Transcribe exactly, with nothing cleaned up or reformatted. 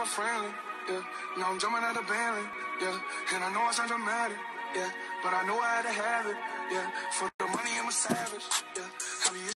never friendly, yeah. Now I'm jumping out the Bentley, yeah. And I know I sound dramatic, yeah. But I know I had to have it, yeah. For the money, I'm a savage, yeah. I be